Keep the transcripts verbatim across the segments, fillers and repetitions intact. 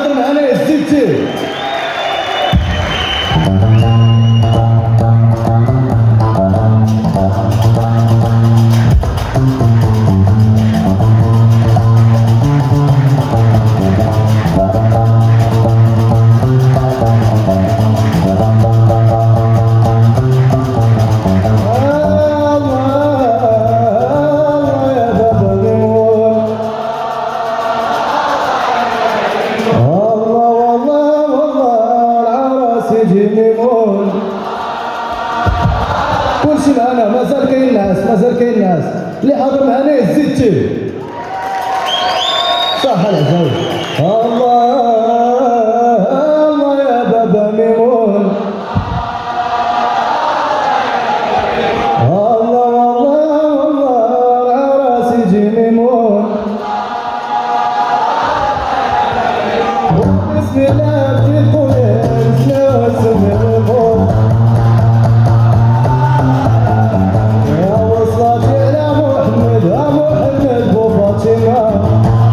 حاضر معنا الزيتي كلشي معنا. مازال كاين ناس مازال كاين ناس اللي حاضر معنا الزيتي صح العزاوي. الله الله يا بابا ميمون الله والله والله العراس يجي ميمون بسم الله تقول اسم الميمون يا وصلاتي على محمد يا محمد بو فاطمه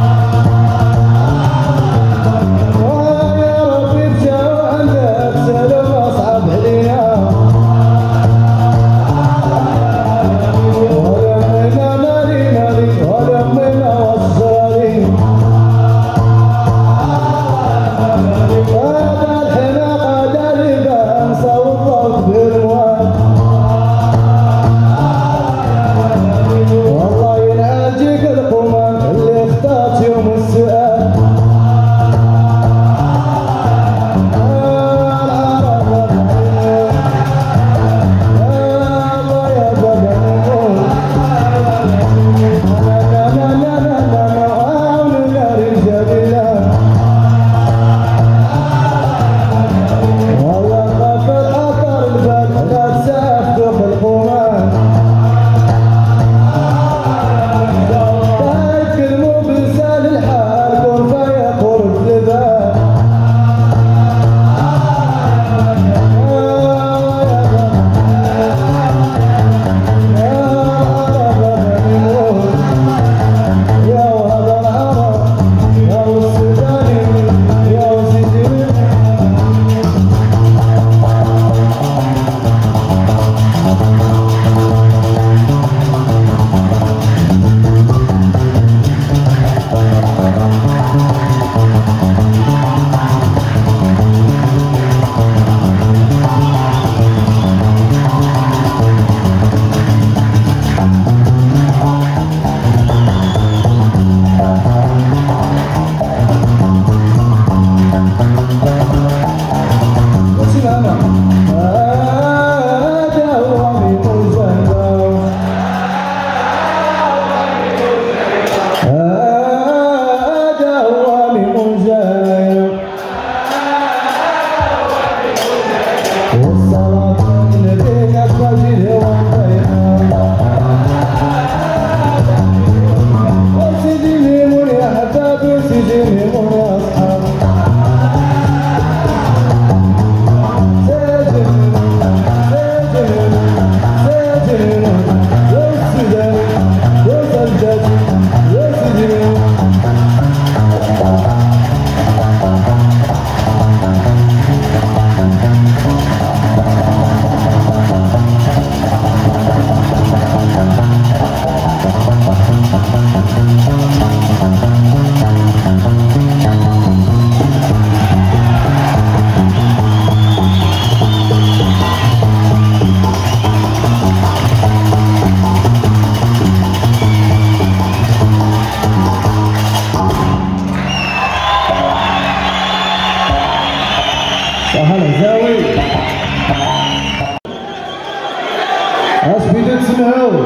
اش بغيتو تسمعوا؟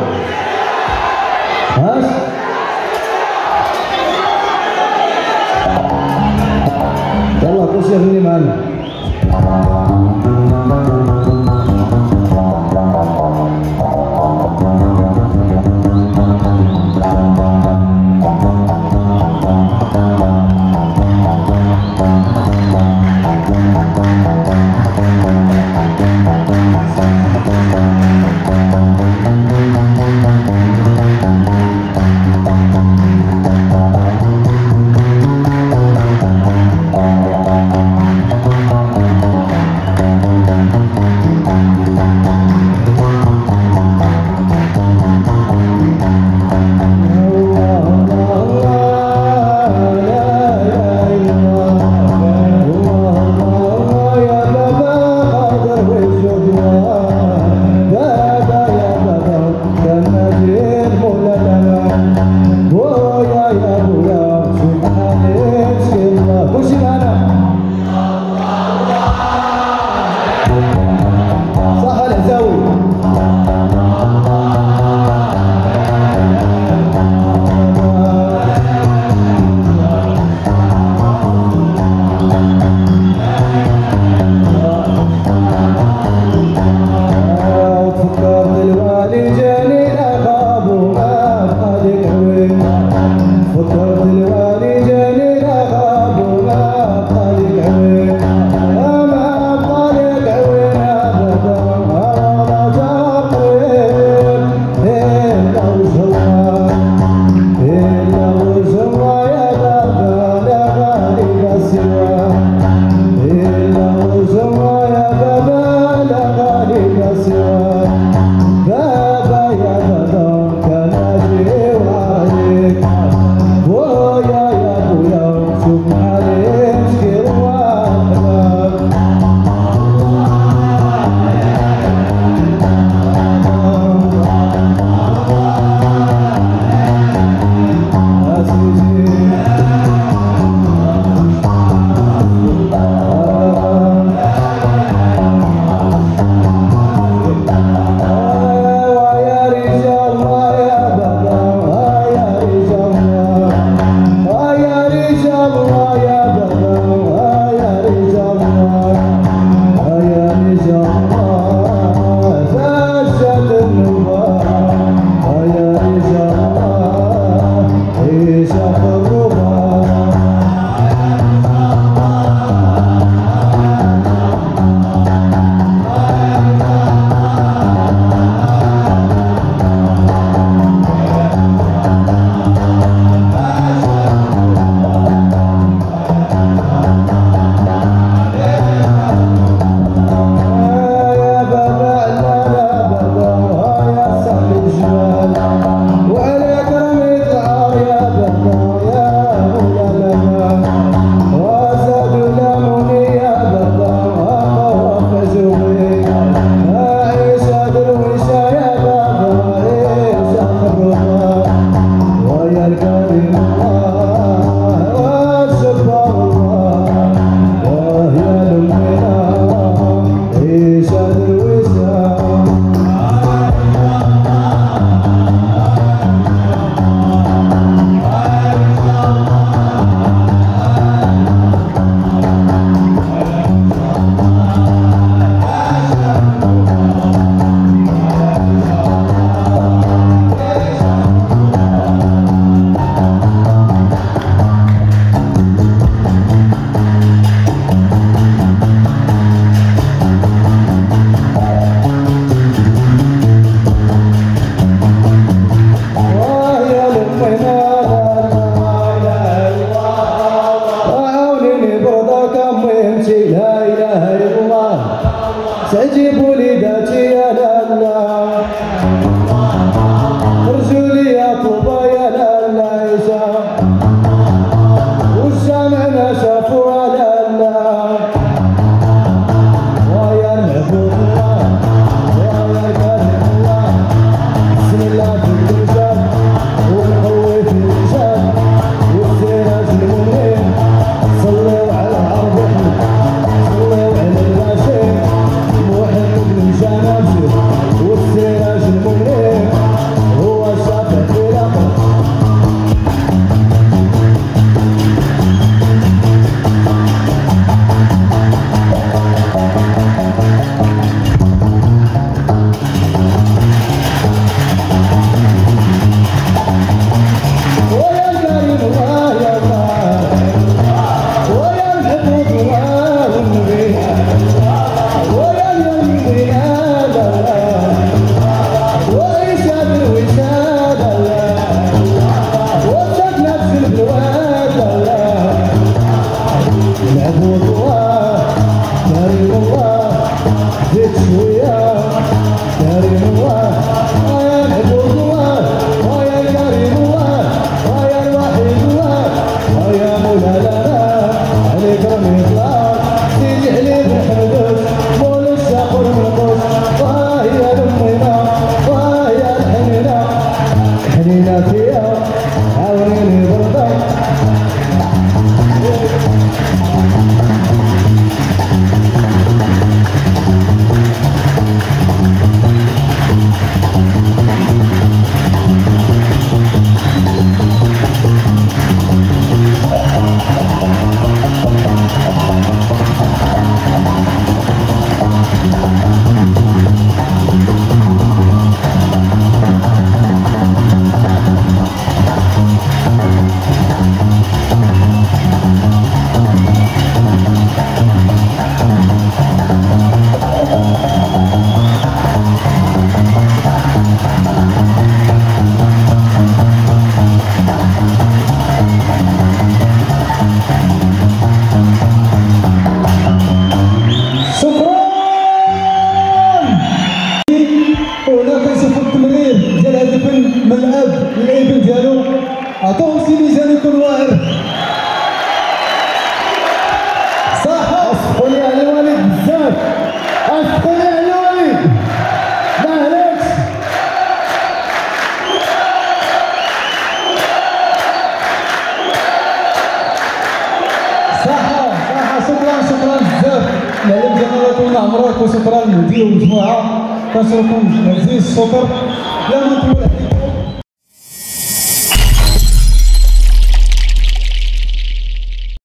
اش يلا كلشي يغني معنا. Thank you. العبود الله كريم الله زيد شوية كريم الله ويا العبود الله ويا كريم الله ويا الوحيد الله ويا مولانا عليك رمي الله سيدي عليك الحمدوس مول الشاق والمنقوس وهي الأمينة وهي الحنينة حنينة فيها عاونيني برضك من الاب للابن ديالو عطوهم شي ميزان يكون واعر صح. اسقوا لي على الوالد بزاف اسقوا لي على الوالد ما عليكش صحة صحة. شكرا شكرا بزاف العلم ديالنا طولنا عمرك وشكرا للمدير والمجموعة كنشكركم عزيز الشكر. لا ما نطول